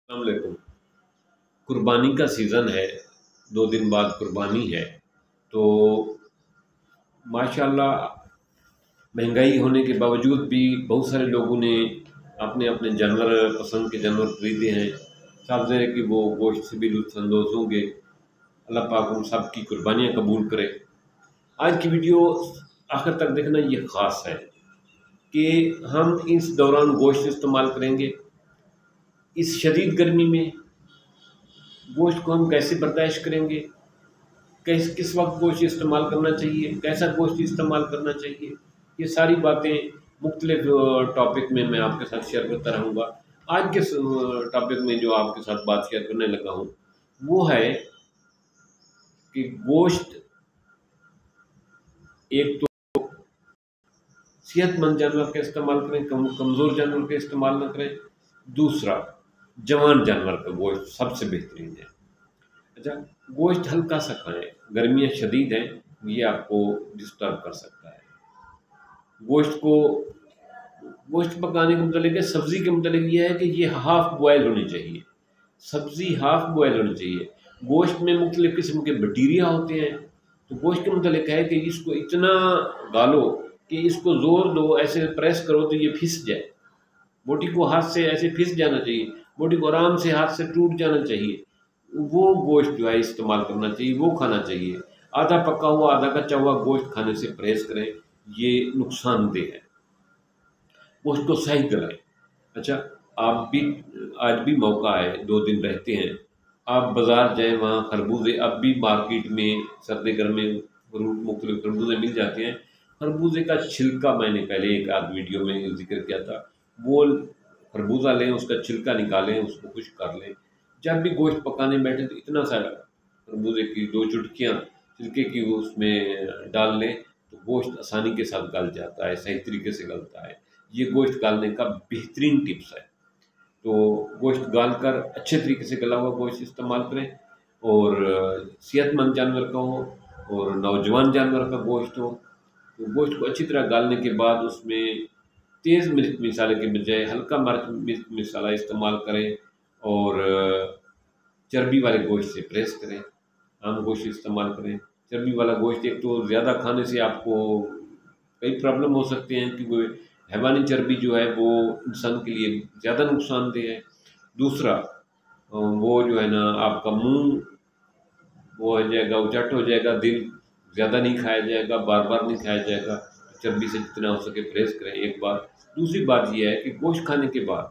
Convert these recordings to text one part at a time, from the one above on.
अस्सलाम वालेकुम। कुर्बानी का सीज़न है, 2 दिन बाद कुर्बानी है। तो माशाअल्लाह महंगाई होने के बावजूद भी बहुत सारे लोगों ने अपने-अपने जानवर पसंद के जानवर खरीदे हैं। साफ ज़ाहिर है कि वो गोश्त से भी लुत्फ़अंदोज़ होंगे। अल्लाह पाक उन सब की कुर्बानियाँ कबूल करे। आज की वीडियो आखिर तक देखना ये ख़ास है कि हम इस दौरान गोश्त इस्तेमाल करेंगे, इस शदीद गर्मी में गोश्त को हम कैसे बर्दाश्त करेंगे, किस किस वक्त गोश्त इस्तेमाल करना चाहिए, कैसा गोश्त इस्तेमाल करना चाहिए, ये सारी बातें मुख्तलिफ टॉपिक में मैं आपके साथ शेयर करता रहूँगा। आज के टॉपिक में जो आपके साथ बात शेयर करने लगा हूँ वो है कि गोश्त एक तो सेहतमंद जानवर का इस्तेमाल करें, कमज़ोर जानवर का इस्तेमाल ना करें। दूसरा, जवान जानवर का गोश्त सबसे बेहतरीन है। अच्छा, गोश्त हल्का सा खाएँ, गर्मियाँ शदीद हैं, ये आपको डिस्टर्ब कर सकता है। गोश्त को गोश्त पकाने के मुतालिक सब्ज़ी के मुतालिक ये है कि ये हाफ़ बॉयल होनी चाहिए। सब्ज़ी हाफ़ बॉयल होनी चाहिए। गोश्त में मुख्तलिफ़ किस्म के बैक्टीरिया होते हैं, तो गोश्त के मुतालिक है कि इसको इतना गालो कि इसको ज़ोर दो, ऐसे प्रेस करो तो ये फिस जाए। बोटी को हाथ से ऐसे फिस जाना चाहिए, बोटी को आराम से हाथ से टूट जाना चाहिए। वो गोश्त जो है इस्तेमाल करना चाहिए, वो खाना चाहिए। आधा पका हुआ, आधा कच्चा हुआ गोश्त खाने से परहेज़ करें, ये नुकसानदेह है। उसको सही कराएँ। अच्छा, आप भी आज भी मौका है, 2 दिन रहते हैं। आप बाज़ार जाएँ, वहाँ खरबूज़े अब भी मार्केट में सर्द-गर्म में मुख्तलिफ़ खरबूज़े मिल जाते हैं। खरबूज़े का छिलका मैंने पहले एक आध वीडियो में ज़िक्र किया था। वो खरबूज़ा लें, उसका छिलका निकालें, उसको खुश्क कर लें। जब भी गोश्त पकाने बैठें तो इतना सा खरबूज़े की 2 चुटकियाँ छिलके की वो उसमें डाल लें, तो गोश्त आसानी के साथ गल जाता है, सही तरीके से गलता है। ये गोश्त गालने का बेहतरीन टिप्स है। तो गोश्त गाल कर अच्छे तरीके से गला हुआ गोश्त इस्तेमाल करें और सेहतमंद जानवर का हो और नौजवान जानवर का गोश्त हो। तो गोश्त को अच्छी तरह गालने के बाद उसमें तेज़ मिर्च मसाले के बजाय हल्का मिर्च मसाला इस्तेमाल करें और चर्बी वाले गोश्त से परहेज़ करें। आम गोश्त इस्तेमाल करें। चर्बी वाला गोश्त एक तो ज़्यादा खाने से आपको कई प्रॉब्लम हो सकते हैं कि वो हैवानी चर्बी जो है वो इंसान के लिए ज़्यादा नुकसानदेह है। दूसरा वो जो है ना आपका मुँह वो हो जाएगा, उचट हो जाएगा, दिल ज़्यादा नहीं खाया जाएगा, बार-बार नहीं खाया जाएगा। चर्बी से जितना हो सके परहेज़ करें, एक बात। दूसरी बात ये है कि गोश्त खाने के बाद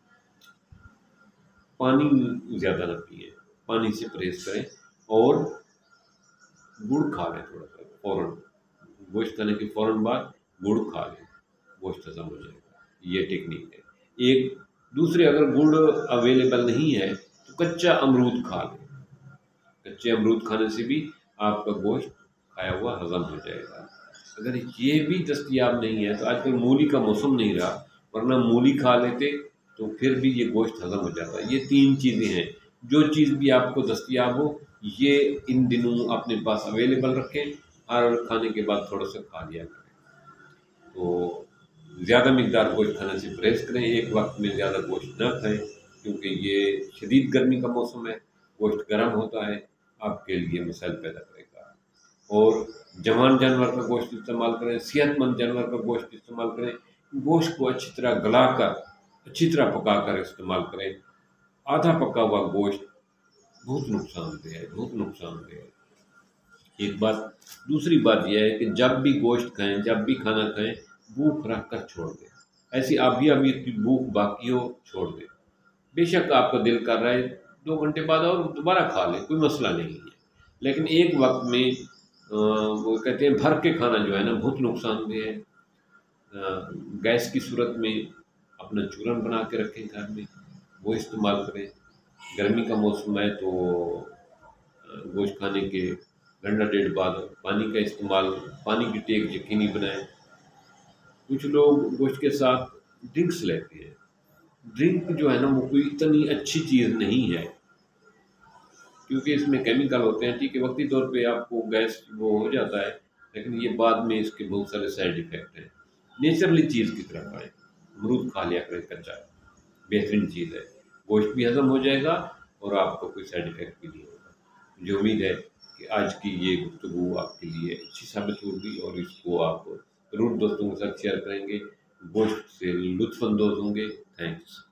पानी ज़्यादा ना पिएँ, पानी से परहेज़ करें और गुड़ खा लें थोड़ा-सा फ़ौरन। गोश्त खाने के फ़ौरन बाद गुड़ खा लें, गोश्त हज़म हो जाएगा। ये टेक्नीक है। एक दूसरे अगर गुड़ अवेलेबल नहीं है, तो कच्चा अमरूद खा लें। कच्चे अमरूद खाने से भी आपका गोश्त खाया हुआ हज़म हो जाएगा। अगर ये भी दस्तयाब नहीं है, तो आजकल मूली का मौसम नहीं रहा, वरना मूली खा लेते, तो फिर भी ये गोश्त हज़म हो जाता। ये 3 चीज़ें हैं, जो चीज़ भी आपको दस्तयाब हो, ये इन दिनों अपने पास अवेलेबल रखें और खाने के बाद थोड़ा-सा खा लिया करें। तो ज़्यादा मिक़दार गोश्त खाने से परहेज़ करें, एक वक़्त में ज़्यादा गोश्त ना खाएँ, क्योंकि ये शदीद गर्मी का मौसम है, गोश्त गर्म होता है, आपके लिए मसाइल पैदा करेगा। और जवान जानवर का गोश्त इस्तेमाल करें, सेहतमंद जानवर का गोश्त इस्तेमाल करें। गोश्त को अच्छी तरह गलाकर, अच्छी तरह पकाकर इस्तेमाल करें। आधा पका हुआ गोश्त बहुत नुकसानदेह है, बहुत नुकसानदेह है। एक बात, दूसरी बात ये है कि जब भी गोश्त खाएँ, जब भी खाना खाएँ, भूख रख कर छोड़ दें। ऐसी अभी-अभी की भूख बाकी हो, छोड़ दें। बेशक आपका दिल कर रहा है 2 घंटे बाद और दोबारा खा लें, कोई मसला नहीं है। लेकिन एक वक़्त में वो कहते हैं भर के खाना जो है ना बहुत नुकसानदेह है। गैस की सूरत में अपना चूरन बना के रखें घर में, वो इस्तेमाल करें। गर्मी का मौसम है तो गोश्त खाने के घंटा डेढ़ बाद पानी का इस्तेमाल, पानी की टेक यकीनी बनाएँ। कुछ लोग गोश्त के साथ ड्रिंक्स लेते हैं। ड्रिंक जो है ना वो कोई इतनी अच्छी चीज़ नहीं है, क्योंकि इसमें केमिकल होते हैं। ठीक है, वक़्ती तौर पे आपको गैस वो हो जाता है, लेकिन ये बाद में इसके बहुत सारे साइड इफ़ेक्ट हैं। नेचुरली चीज़ की तरफ आएँ, अमरूद खा लिया करें कच्चा, बेहतरीन चीज़ है। गोश्त भी हज़म हो जाएगा और आपको कोई साइड इफ़ेक्ट भी नहीं होगा। मुझे उम्मीद है कि आज की ये गुफ्तगू आपके लिए अच्छी साबित होगी और इसको आप ज़रूर दोस्तों के साथ शेयर करेंगे, गोश्त से लुत्फ़ अंदोज़ होंगे। थैंक्स।